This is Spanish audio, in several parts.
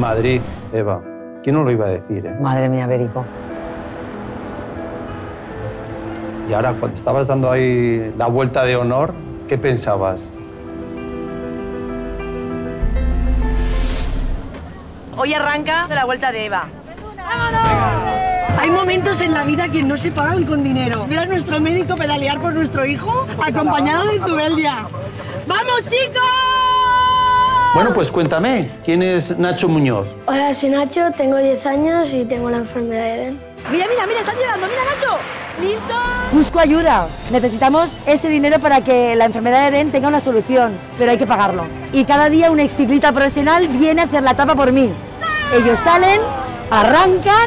Madrid, Eva. ¿Quién no lo iba a decir, eh? Madre mía, Berico. Y ahora, cuando estabas dando ahí la vuelta de honor, ¿qué pensabas? Hoy arranca la vuelta de Eva. ¡Vámonos! Hay momentos en la vida que no se pagan con dinero. Mira a nuestro médico pedalear por nuestro hijo, acompañado de Zubeldia. ¡Vamos, chicos! Bueno, pues cuéntame, ¿quién es Nacho Muñoz? Hola, soy Nacho, tengo 10 años y tengo la enfermedad de Eden. Mira, mira, mira, están llegando, mira, Nacho. ¡Listo! Busco ayuda. Necesitamos ese dinero para que la enfermedad de Eden tenga una solución, pero hay que pagarlo. Y cada día un exciclista profesional viene a hacer la etapa por mí. Ellos salen, arrancan.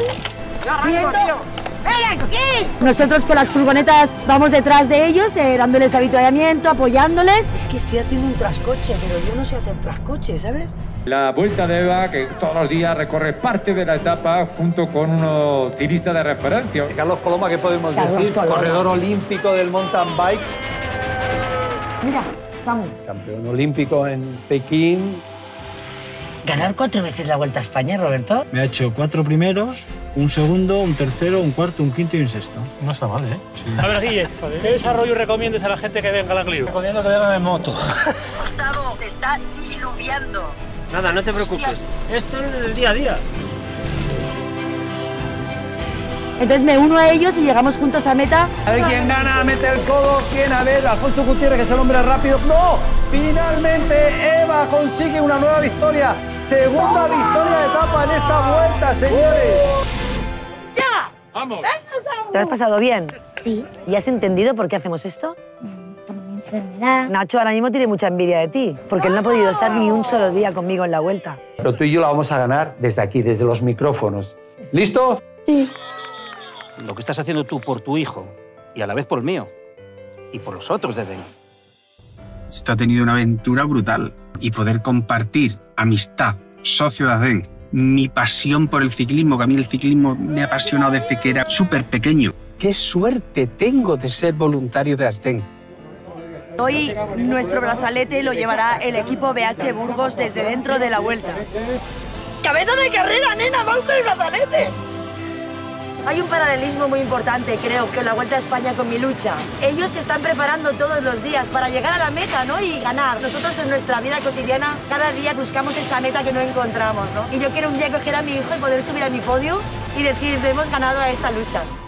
¡Ven aquí! Nosotros con las furgonetas vamos detrás de ellos, dándoles avituallamiento, apoyándoles. Es que estoy haciendo un trascoche, pero yo no sé hacer trascoche, ¿sabes? La Vuelta de Eva, que todos los días recorre parte de la etapa junto con unos tiristas de referencia. Carlos Coloma, ¿qué podemos decir? Corredor olímpico del mountain bike. Mira, Samu. Campeón olímpico en Pekín. Ganar 4 veces la Vuelta a España, Roberto. Me ha hecho 4 primeros, un segundo, un tercero, un cuarto, un quinto y un sexto. No está mal, ¿eh? Sí. A ver, Guille, ¿qué desarrollo recomiendas a la gente que venga a la Clio? Recomiendo que vengan en moto. Gustavo, te está diluviando. Nada, no te preocupes. Esto es el día a día. Entonces me uno a ellos y llegamos juntos a meta. A ver quién gana, mete el codo. ¿Quién? A ver, Alfonso Gutiérrez, que es el hombre rápido. ¡No! Finalmente Eva consigue una nueva victoria. Segunda victoria de etapa en esta vuelta, señores. ¡Ya! ¡Vamos! ¿Te lo has pasado bien? Sí, ¿Y has entendido por qué hacemos esto? por mi enfermedad. Nacho ahora mismo tiene mucha envidia de ti, porque él no ha podido estar ni un solo día conmigo en la vuelta. Pero tú y yo la vamos a ganar desde aquí, desde los micrófonos. ¿Listo? Sí. Lo que estás haciendo tú por tu hijo y a la vez por el mío y por los otros de Eden. Esto ha tenido una aventura brutal y poder compartir amistad, socio de Adén, mi pasión por el ciclismo, que a mí el ciclismo me ha apasionado desde que era súper pequeño. ¡Qué suerte tengo de ser voluntario de Adén! Hoy nuestro brazalete lo llevará el equipo BH Burgos desde dentro de la Vuelta. ¡Cabeza de carrera, nena! ¡Vamos con el brazalete! Hay un paralelismo muy importante, creo, que en la Vuelta a España con mi lucha. Ellos se están preparando todos los días para llegar a la meta, ¿no? Y ganar. Nosotros en nuestra vida cotidiana, cada día buscamos esa meta que no encontramos, ¿no? Y yo quiero un día coger a mi hijo y poder subir a mi podio y decir, hemos ganado a esta lucha.